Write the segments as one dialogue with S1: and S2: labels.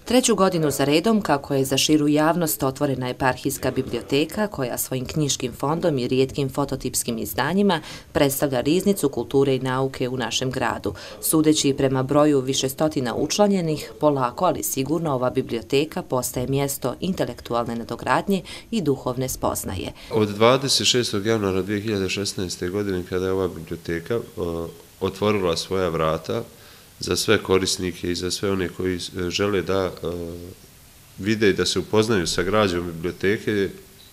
S1: Treću godinu za redom, kako je za širu javnost otvorena eparhijska biblioteka, koja svojim knjiškim fondom i rijetkim fototipskim izdanjima predstavlja riznicu kulture i nauke u našem gradu. Sudeći prema broju više stotina učlanjenih, polako ali sigurno ova biblioteka postaje mjesto intelektualne nadogradnje i duhovne spoznaje.
S2: Od 26. januara 2016. godine, kada je ova biblioteka otvorila svoja vrata za sve korisnike i za sve one koji žele da vide i da se upoznaju sa građom biblioteke,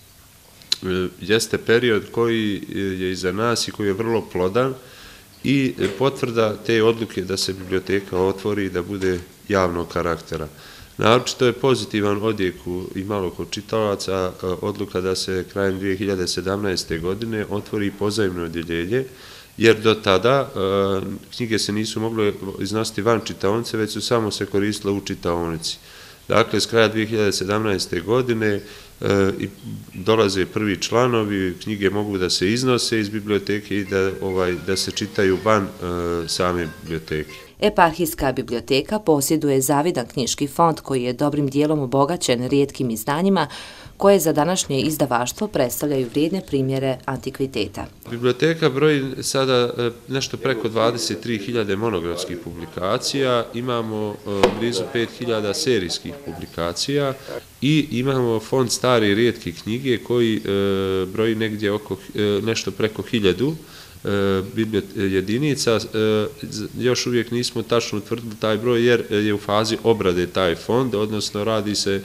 S2: jeste period koji je iza nas i koji je vrlo plodan i potvrda te odluke da se biblioteka otvori i da bude javnog karaktera. Naročito je pozitivan odjek imalo kod čitalaca odluka da se krajem 2017. godine otvori pozajmno odjeljenje, jer do tada knjige se nisu mogle iznositi van čitaonice, već su samo se koristile u čitaonici. Dakle, s kraja 2017. godine dolaze prvi članovi, knjige mogu da se iznose iz biblioteke i da se čitaju van same biblioteke.
S1: Eparhijska biblioteka posjeduje zavidan knjiški fond koji je dobrim dijelom obogaćen rijetkim izdanjima koje za današnje izdavaštvo predstavljaju vrijedne primjere antikviteta.
S2: Biblioteka broji sada nešto preko 23.000 monografskih publikacija, imamo blizu 5.000 serijskih publikacija i imamo fond stare i rijetke knjige koji broji negdje oko nešto preko 1.000 jedinica. Još uvijek nismo tačno utvrdili taj broj jer je u fazi obrade taj fond, odnosno radi se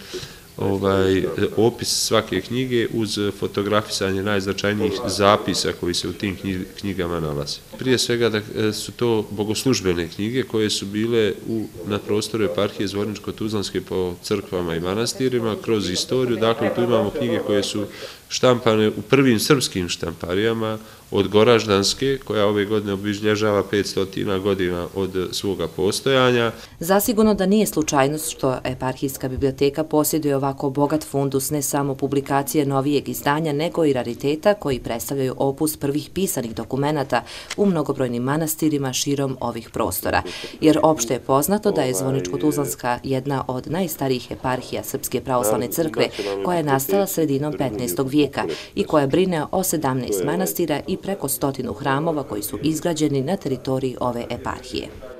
S2: opis svake knjige uz fotografisanje najznačajnijih zapisa koji se u tim knjigama nalaze. Prije svega da su to bogoslužbene knjige koje su bile na prostoru eparhije Zvorničko-Tuzlanske po crkvama i manastirima kroz istoriju. Dakle, tu imamo knjige koje su štampane u prvim srpskim štamparijama od Goraždanske, koja ove godine obilježava 500 godina od svoga postojanja.
S1: Zasigurno da nije slučajnost što eparhijska biblioteka posjeduje ovako bogat fundus ne samo publikacije novijeg izdanja, nego i rariteta koji predstavljaju opus prvih pisanih dokumenata u mnogobrojnim manastirima širom ovih prostora. Jer opšte je poznato da je Zvorničko-Tuzlanska jedna od najstarijih eparhija Srpske pravoslavne crkve koja je nastala sredinom 15. vijeka i koja brine o 17 manastira i preko 100 hramova koji su izgrađeni na teritoriji ove eparhije.